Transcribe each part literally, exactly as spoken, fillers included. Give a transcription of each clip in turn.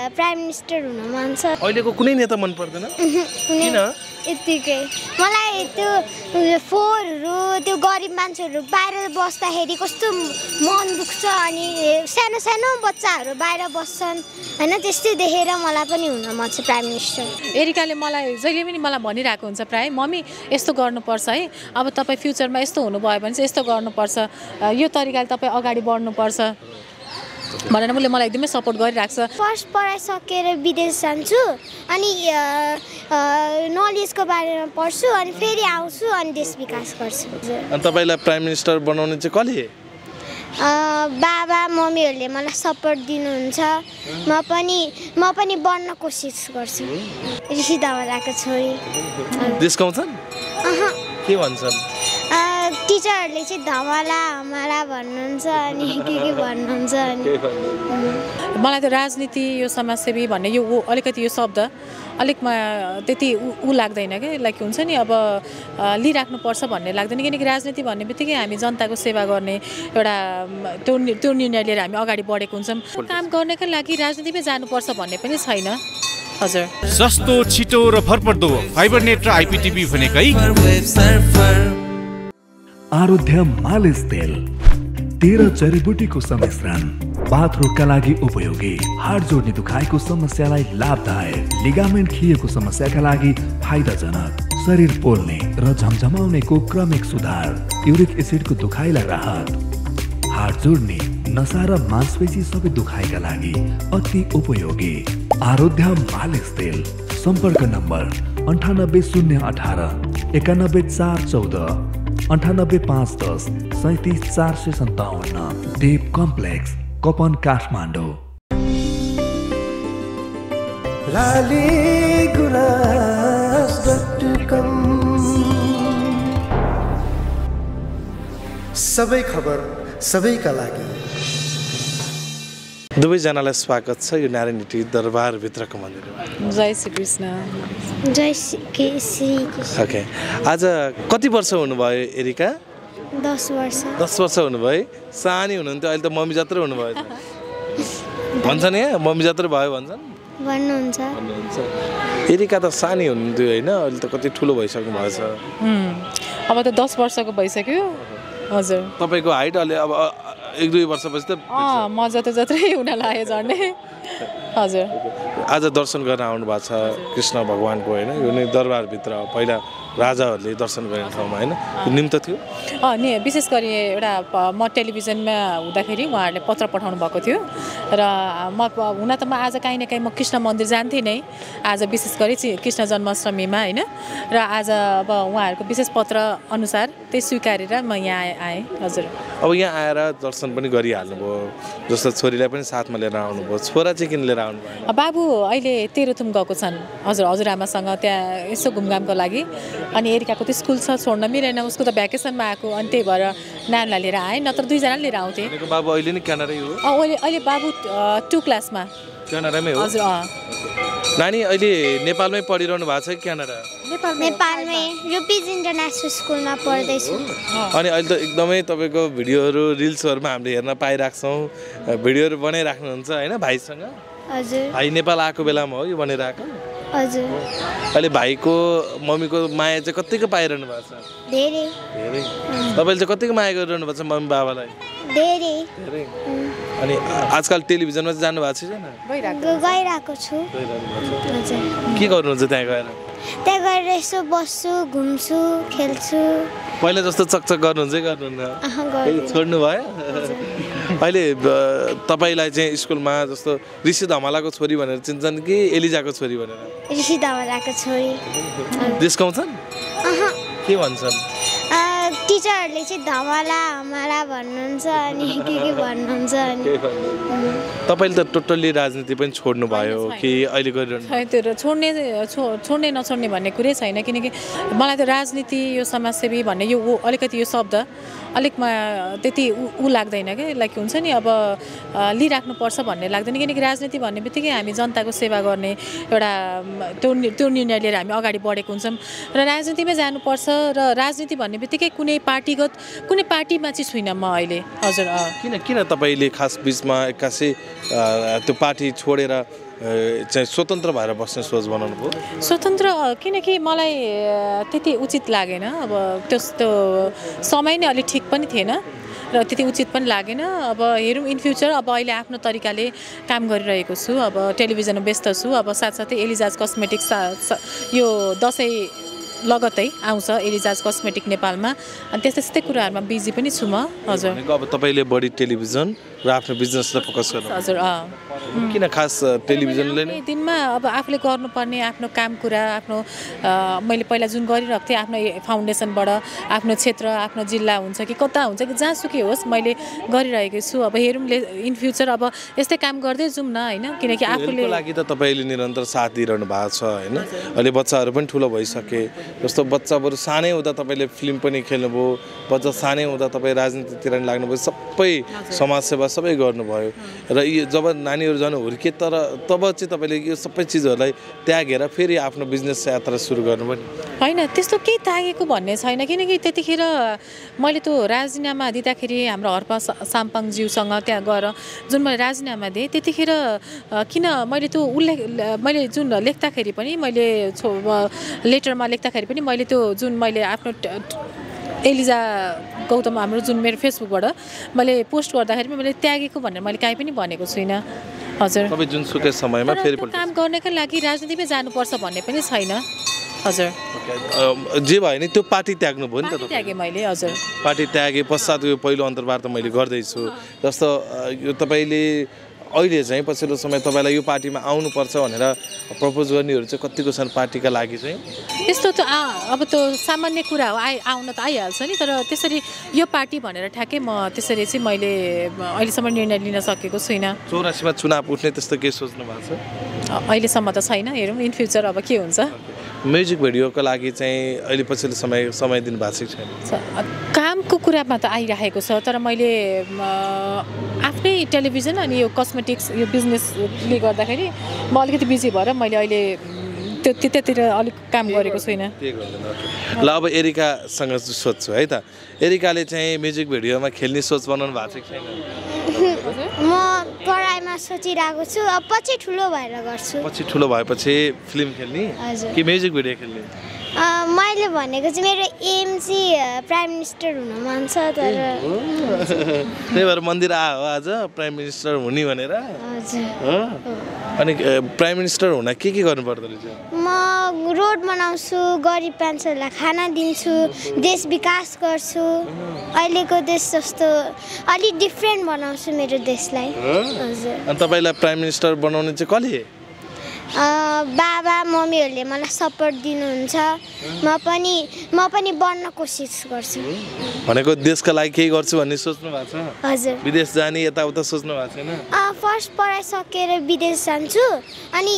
Prime minister हुन मन छ। अहिलेको कुनै नेता मन पर्दैन? किन? यतिकै मलाई त्यो फोहोरहरू त्यो गरिब मान्छेहरू बाहिर बस्दाखेरि कस्तो मन दुख्छ अनि सानो सानो बच्चाहरू बाहिर बस्छन् होइन, त्यस्तै देखेर मलाई पनि हुन मन छ प्राइम मिनिस्टर। एरिकाले मलाई जहिले पनि मलाई भनिरहेको हुन्छ प्राय, मम्मी यस्तो गर्नुपर्छ है, अब तपाईँ फ्युचरमा यस्तो हुनुभयो भने चाहिँ यस्तो गर्नुपर्छ, यो तरिकाले तपाईँ अगाडि बढ्नुपर्छ भनेर उसले मलाई एकदमै सपोर्ट गरिरहेको छ। फर्स्ट पढाइ सकेर विदेश जान्छु अनि नलेजको बारेमा पढ्छु अनि फेरि आउँछु अनि देश विकास गर्छु। अनि तपाईँलाई प्राइम मिनिस्टर बनाउने चाहिँ कसले? बाबा मम्मीहरूले मलाई सपोर्ट दिनुहुन्छ, म पनि म पनि बन्न कोसिस गर्छु। ऋषि धवलाको छोरी डिस्काउँछन्? के भन्छन्? टिचरहरूले चाहिँ धवला हमारा भन्नुहुन्छ अनि के के भन्नुहुन्छ अनि मलाई त राजनीति यो समाजसेवी भन्ने यो अलिकति यो शब्द अलिक त्यति ऊ लाग्दैन क्या, लाइक हुन्छ नि अब लिइराख्नुपर्छ भन्ने लाग्दैन, किनकि राजनीति भन्ने बित्तिकै हामी जनताको सेवा गर्ने एउटा त्यो त्यो निर्णय लिएर हामी अगाडि बढेको हुन्छौँ। काम गर्नका लागि राजनीतिमै जानुपर्छ भन्ने पनि छैन। हजुर, सस्तो छिटो र भरपर्दो फाइबर नेट र आइपिटिभी भनेकै आरोध्य मालिस तेल तेह्र जडीबुटीको सम्मिश्रण बाथरोगका लागि उपयोगी, हाड जोड्ने दुखाइको समस्यालाई लाभदायक, लिगामेन्ट खिएको समस्याका लागि फाइदाजनक, शरीर पोल्ने र झमझमाउनेको क्रमिक सुधार, युरिक एसिडको दुखाइलाई राहत, हाड जोड्ने नसा र मांसपेशी सबै दुखाइका लागि अति उपयोगी आरोध्य मालिस तेल। सम्पर्क नम्बर अन्ठानब्बे शून्य अठार एकानब्बे चार चौध अन्ठानब्बे पाँच दस सैतिस चार सय सन्ताउन्न। देव कम्प्लेक्स, कपन, काठमाडौँ। सबै खबर सबैका लागि। दुवैजनालाई स्वागत छ यो नारायणी दरबारभित्रको मन्दिरमा। जय श्री कृष्ण। जय श्री कृष्ण। ओके, आज कति वर्ष हुनुभयो एरिका? दस वर्ष। दस वर्ष हुनुभयो। सानी हुनुहुन्थ्यो, अहिले त मम्मी जत्रै हुनुभयो। भन्छन् यहाँ मम्मी जत्रै भयो भन्छन् भन्नुहुन्छ। एरिका त सानी हुनुहुन्थ्यो होइन, अहिले त कति ठुलो भइसक्नु भएछ। अब त दस वर्षको भइसक्यो। हजुर, तपाईँको हाइट अहिले अब एक दुई वर्षपछि त म जति जत्रै हुन लाग्यो झन्डै। हजुर, आज दर्शन गर्न आउनु भएको छ कृष्ण भगवानको होइन, यो नै दरबारभित्र पहिला राजाहरूले दर्शन गर्ने ठाउँमा होइन, निम्त थियो। अँ नि विशेष गरी एउटा म टेलिभिजनमा हुँदाखेरि उहाँहरूले पत्र पठाउनु भएको थियो र म हुन त म आज काहीँ न काहीँ म कृष्ण मन्दिर जान्थेँ नै, आज विशेष गरी चाहिँ कृष्ण जन्माष्टमीमा होइन, र आज अब उहाँहरूको विशेष पत्र अनुसार त्यही स्वीकारेर म यहाँ आएँ। हजुर, अब यहाँ आएर दर्शन पनि गरिहाल्नुभयो, जस्तो छोरीलाई पनि साथमा लिएर आउनुभयो। छोरा चाहिँ किन लिएर आउनु भयो? बाबु अहिले तेह्रथुम गएको छन् हजुर हजुरआमासँग त्यहाँ यसो घुमघामको लागि, अनि एरिकाको त स्कुल छ छोड्न मिलेन, उसको त भ्याकेसनमा आएको, अनि त्यही भएर नानीलाई लिएर आएँ, नत्र दुईजना लिएर आउँथेँ। बाबु अहिले नै क्यानाडै हो? अहिले अहिले बाबु टु क्लासमा क्यानाडामै हो? हजुर। अँ नानी अहिले नेपालमै पढिरहनु भएको छ कि क्यानाडा? नेपालमै रुपिज इन्टरनेसनल स्कुलमा पढ्दैछु। अनि अहिले त एकदमै तपाईँको भिडियोहरू रिल्सहरूमा हामीले हेर्न पाइरहेको छौँ, भिडियोहरू बनाइराख्नुहुन्छ होइन भाइसँग? हजुर। भाइ नेपाल आएको बेलामा हो यो बनाइरहेको? हजुर। अहिले भाइको मम्मीको माया चाहिँ कतिको पाइरहनु भएको छ? धेरै धेरै। तपाईँले चाहिँ कतिको माया गरिरहनु भएको छ मम्मी बाबालाई? धेरै धेरै। अनि आजकल टेलिभिजनमा चाहिँ जानु भएको छैन? गइरहेको छु। के गर्नुहुन्छ त्यहाँ गएर? त्यहाँ गएर यसो बस्छु, घुम्छु, खेल्छु। पहिला जस्तो चकचक गर्नुहुन्छ कि गर्नुहुन्न? छोड्नु भयो? अहिले तपाईँलाई चाहिँ स्कुलमा जस्तो ऋषि धमलाको छोरी भनेर चिन्छन् कि एलिजाको छोरी भनेर? ऋषि धमलाको छोरी। डिस्काउँछन्? के भन्छन्? टिचरहरूले चाहिँ धमला हमारा भन्नुहुन्छ अनि के के भन्नुहुन्छ अनि तपाईँले त टोटल्ली राजनीति पनि छोड्नु भयो कि अहिले गरिरहनु? त्यो छोड्ने छोड्ने नछोड्ने भन्ने कुरै छैन, किनकि मलाई त राजनीति यो समाजसेवी भन्ने यो अलिकति यो शब्द अलिक त्यति ऊ लाग्दैन क्या, लाइक हुन्छ नि अब लिइराख्नुपर्छ भन्ने लाग्दैन, किनकि राजनीति भन्ने बित्तिकै हामी जनताको सेवा गर्ने एउटा त्यो त्यो निर्णय लिएर हामी अगाडि बढेको हुन्छौँ र राजनीतिमै जानुपर्छ। र राजनीति भन्ने बित्तिकै कुनै पार्टीगत कुनै पार्टीमा चाहिँ छुइनँ म अहिले। हजुर। किन किन तपाईँले खास बिचमा एक्कासी त्यो पार्टी छोडेर चाहिँ स्वतन्त्र भएर बस्ने सोच बनाउनु भयो? स्वतन्त्र किनकि मलाई त्यति उचित लागेन। अब त्यस्तो समय नै अलि ठिक पनि थिएन र त्यति उचित पनि लागेन। अब हेरौँ इन फ्युचर, अब अहिले आफ्नो तरिकाले काम गरिरहेको छु। अब टेलिभिजनमा व्यस्त छु। अब साथसाथै एलिजाज कस्मेटिक्स यो दसैँ लगत्तै आउँछ एलिजाज कस्मेटिक नेपालमा, अनि त्यस्तै त्यस्तै कुराहरूमा बिजी पनि छु म। हजुर, अब तपाईँले बढी टेलिभिजन र आफ्नो बिजनेसलाई फोकस गर्नु? हजुर। अँ, किन खास टेलिभिजनले नै? दिनमा अब आफूले गर्नुपर्ने आफ्नो काम कुरा, आफ्नो मैले पहिला जुन गरिरहेको थिएँ आफ्नो फाउन्डेसनबाट, आफ्नो क्षेत्र, आफ्नो जिल्ला हुन्छ कि कता हुन्छ कि जहाँसुकै होस् मैले गरिरहेको छु। अब हेरौँ इन फ्युचर अब यस्तै काम गर्दै जाउँ न, होइन? किनकि आफूले लागि त तपाईँले निरन्तर साथ दिइरहनु भएको छ, होइन? अहिले बच्चाहरू पनि ठुलो भइसके, जस्तो बच्चा बरु सानै हुँदा तपाईँले फिल्म पनि खेल्नुभयो, बच्चा सानै हुँदा तपाईँ राजनीतितिर नि लाग्नुभयो, सबै समाजसेवा सबै गर्नुभयो र यो जब नानीहरू जानु हुर्के तर तब चाहिँ तपाईँले यो सबै चिजहरूलाई त्यागेर फेरि आफ्नो बिजनेस यात्रा सुरु गर्नुभयो नि? होइन, त्यस्तो केही त्यागेको भन्ने छैन। किनकि त्यतिखेर मैले त्यो राजीनामा दिँदाखेरि हाम्रो हर्पा साम्पाङज्यूसँग त्यहाँ गएर जुन मैले राजीनामा दिएँ त्यतिखेर किन मैले त्यो उल्लेख मैले जुन लेख्दाखेरि पनि मैले छो लेटरमा लेख्दाखेरि पनि मैले त्यो जुन मैले आफ्नो एलिजा गौतम हाम्रो जुन मेरो फेसबुकबाट मैले पोस्ट गर्दाखेरि मैले त्यागेको भनेर मैले काहीँ पनि भनेको छुइनँ। हजुर, तपाईँ जुनसुकै समयमा फेरि काम गर्नका लागि राजनीतिमै जानुपर्छ भन्ने पनि छैन। हजुर, जे भयो नि त्यो पार्टी त्याग्नु भयो नि त? त्यागेँ मैले। हजुर, पार्टी त्यागे पश्चात यो पहिलो अन्तर्वार्ता मैले गर्दैछु। जस्तो यो तपाईँले अहिले चाहिँ पछिल्लो समय तपाईँलाई यो पार्टीमा आउनुपर्छ भनेर प्रपोज गर्नेहरू चाहिँ कतिको छन् पार्टीका लागि चाहिँ? त्यस्तो त अब त्यो सामान्य कुरा हो, आइ आउन त आइहाल्छ नि। तर त्यसरी यो पार्टी भनेर ठ्याक्कै म त्यसरी चाहिँ मैले अहिलेसम्म निर्णय लिन सकेको छुइनँ। चौरासीमा चुनाव उठ्ने त्यस्तो केही सोच्नु भएको छ? अहिलेसम्म त छैन, हेरौँ इन फ्युचर अब के हुन्छ। म्युजिक भिडियोको लागि चाहिँ अहिले पछिल्लो समय समय दिनु भएको छैन? कामको कुरामा त आइरहेको छ, तर मैले आफ्नै टेलिभिजन अनि यो कस्मेटिक्स यो बिजनेसले गर्दाखेरि म अलिकति बिजी भएर मैले अहिले त्यो त्यतातिर अलिक काम गरेको छुइनँ। ल अब एरिकासँग सोध्छु है त, एरिकाले चाहिँ म्युजिक भिडियोमा खेल्ने सोच बनाउनु भएको छ कि छैन? म पढाइमा सोचिरहेको छु, अब पछि ठुलो भएर गर्छु। पछि ठुलो भएपछि फिल्म खेल्ने कि म्युजिक भिडियो खेल्ने? मैले भनेको चाहिँ मेरो एम चाहिँ प्राइम मिनिस्टर हुन मन छ। तर त्यही भएर मन्दिर आयो आज प्राइम मिनिस्टर हुने भनेर? हजुर। अनि प्राइम मिनिस्टर हुन के के गर्नु पर्दो रहेछ? म रोड बनाउँछु, गरिब मान्छेहरूलाई खाना दिन्छु, देश विकास गर्छु, अहिलेको देश जस्तो अलिक डिफ्रेन्ट बनाउँछु मेरो देशलाई। हजुर। अनि तपाईँलाई प्राइम मिनिस्टर बनाउने चाहिँ कसले? बाबा मम्मीहरूले मलाई सपोर्ट दिनुहुन्छ। म पनि म पनि बन्न कोसिस गर्छु। भनेको देशका लागि केही गर्छु भन्ने सोच्नु भएको छ? हजुर। विदेश जाने यताउता सोच्नु भएको छैन? फर्स्ट पढाइ सकेर विदेश जान्छु, अनि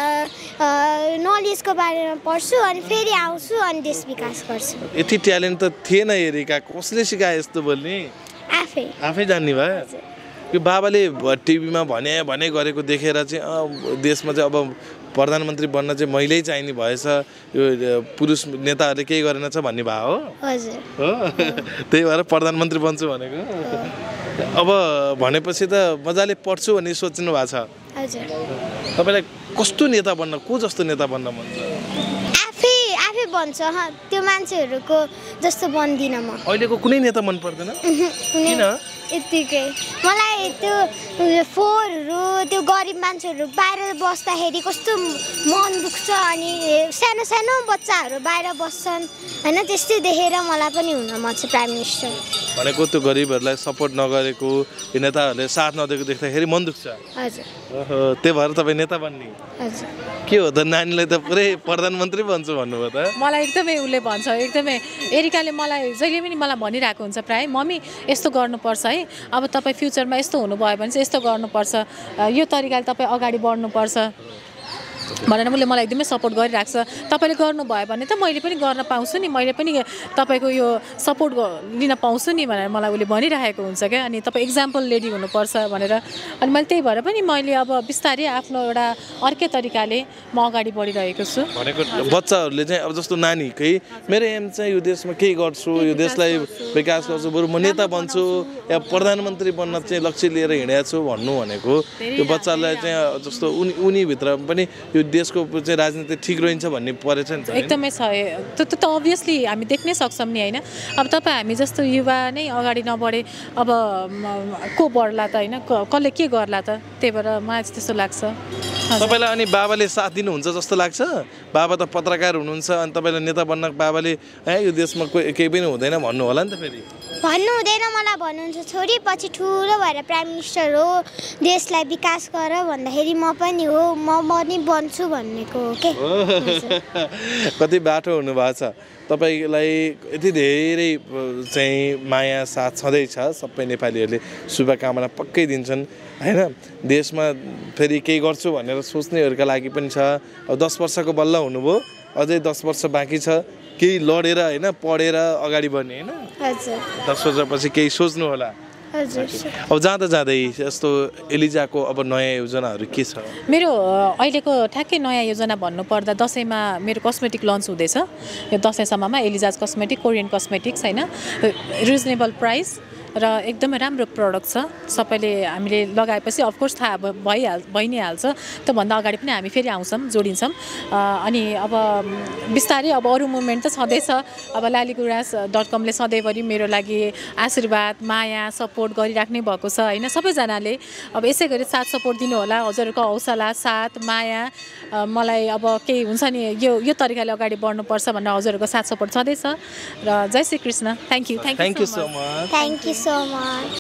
नलेजको बारेमा पढ्छु, अनि फेरि आउँछु, अनि देश विकास गर्छु। यति ट्यालेन्ट त थिएन एरिका, कसले सिकाए यस्तो बोल्ने? आफै आफै जान्ने भयो? यो बाबाले टिभीमा भने भने गरेको देखेर चाहिँ देशमा चाहिँ अब प्रधानमन्त्री बन्न चाहिँ महिलै चाहिने भएछ, यो पुरुष नेताहरूले केही गरेन छ भन्ने भयो हो? हजुर। हो, त्यही भएर प्रधानमन्त्री बन्छु भनेको। अब भनेपछि त मजाले पढ्छु भन्ने सोच्नु भएको छ? हजुर। तपाईँलाई कस्तो नेता बन्न, को जस्तो नेता बन्न मन छ? आफै आफै बन्छ, त्यो मान्छेहरूको जस्तो बन्दिनँ म। अहिलेको कुनै नेता मन पर्दैन? किन? यत्तिकै मलाई त्यो फोहोरहरू, त्यो गरिब मान्छेहरू बाहिर बस्दाखेरि कस्तो मन दुख्छ, अनि सानो सानो बच्चाहरू बाहिर बस्छन्, होइन? त्यस्तै देखेर मलाई पनि हुन मन छ प्राइम मिनिस्टर। भनेको त्यो गरिबहरूलाई सपोर्ट नगरेको, यो नेताहरूले साथ नदिएको देख्दाखेरि मन दुख्छ? हजुर। ओहो, त्यही भएर तपाईँ नेता बन्ने? हजुर। के हो त, नानीलाई त पुरै प्रधानमन्त्री बन्छु भन्नुभयो त? मलाई एकदमै उसले भन्छ, एकदमै एरिकाले मलाई जहिले पनि मलाई भनिरहेको हुन्छ प्राय, मम्मी यस्तो गर्नुपर्छ है, अब तपाईँ फ्युचरमा यस्तो हुनुभयो भने चाहिँ यस्तो गर्नुपर्छ, यो तरिकाले तपाईँ अगाडि बढ्नुपर्छ। भनेर उसले मलाई एकदमै सपोर्ट गरिरहेको छ। तपाईँले गर्नुभयो भने त मैले पनि गर्न पाउँछु नि, मैले पनि तपाईँको यो सपोर्ट लिन पाउँछु नि भनेर मलाई उसले भनिरहेको हुन्छ क्या। अनि तपाईँ इक्जाम्पल लेडी हुनुपर्छ भनेर। अनि मैले त्यही भएर पनि मैले अब बिस्तारै आफ्नो एउटा अर्कै तरिकाले म अगाडि बढिरहेको छु। भनेको बच्चाहरूले चाहिँ अब जस्तो नानीकै मेरो एम चाहिँ यो देशमा केही गर्छु, यो देशलाई विकास गर्छु, बरु म नेता बन्छु या प्रधानमन्त्री बन्न चाहिँ लक्ष्य लिएर हिँडेको छु भन्नु भनेको त्यो बच्चालाई चाहिँ जस्तो उनी उनीभित्र पनि यो देशको चाहिँ राजनीति ठिक रहन्छ भन्ने परेछ नि त। एकदमै छ त्यो त अभियसली हामी देख्नै सक्छौँ नि होइन। अब तपाईँ हामी जस्तो युवा नै अगाडि नबढे अब को बढ्ला त होइन, कसले के गर्ला त। त्यही भएर मलाई चाहिँ त्यस्तो लाग्छ। तपाईँलाई अनि बाबाले साथ दिनुहुन्छ जस्तो लाग्छ? बाबा त पत्रकार हुनुहुन्छ अनि तपाईँलाई नेता बन्न बाबाले ए यो देशमा कोही केही पनि हुँदैन भन्नु होला नि त? फेरि भन्नु हुँदैन मलाई भन्नुहुन्छ छोरी, पछि ठुलो भएर प्राइम मिनिस्टर हो, देशलाई विकास गर भन्दाखेरि म पनि हो, म पनि बन्छु भनेको हो के। कति बाटो हुनुभएको छ तपाईँलाई, यति धेरै चाहिँ माया साथ छँदैछ। सबै नेपालीहरूले शुभकामना पक्कै दिन्छन् होइन। देशमा फेरि केही गर्छु भनेर सोच्नेहरूका लागि पनि छ। अब दस वर्षको बल्ल हुनुभयो, अझै दस वर्ष बाँकी छ। केही लडेर होइन पढेर अगाडि बढ्ने होइन। हजुर दस वर्षपछि केही सोच्नु होला। हजुर अब जाँदा जाँदै यस्तो एलिजाको अब नयाँ योजनाहरू के छ? मेरो अहिलेको ठ्याक्कै नयाँ योजना भन्नुपर्दा दसैँमा मेरो कस्मेटिक लन्च हुँदैछ। यो दसैँसम्ममा एलिजाज कस्मेटिक, कोरियन कस्मेटिक्स होइन, रिजनेबल प्राइस र एकदमै राम्रो प्रडक्ट छ। सबैले हामीले लगाएपछि अफकोर्स थाहा भइहाल भइ नै हाल्छ। त्योभन्दा अगाडि पनि हामी फेरि आउँछौँ, जोडिन्छौँ। अनि अब बिस्तारै अब अरू मुभमेन्ट त छँदैछ। अब लालीगुराँस डट कमले सधैँभरि मेरो लागि आशीर्वाद, माया, सपोर्ट गरिराख्नै भएको छ होइन। सबैजनाले अब यसै गरी साथ सपोर्ट दिनु होला। हजुरहरूको हौसला, साथ, माया मलाई अब केही हुन्छ नि यो यो तरिकाले अगाडि बढ्नुपर्छ भनेर हजुरहरूको साथ सपोर्ट छँदैछ। र जय Shri Krishna. Thank you. Thank you so much. Thank you so much.